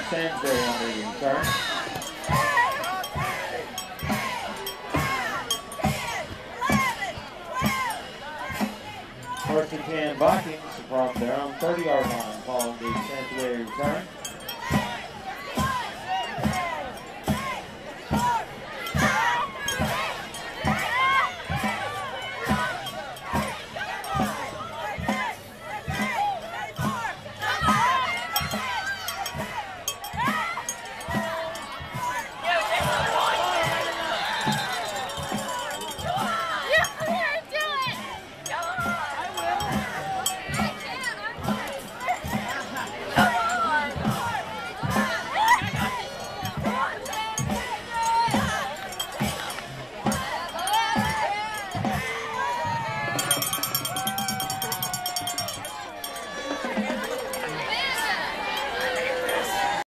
Sainsbury on the return. First and 10 Vikings from their own 30-yard line following the Sainsbury return.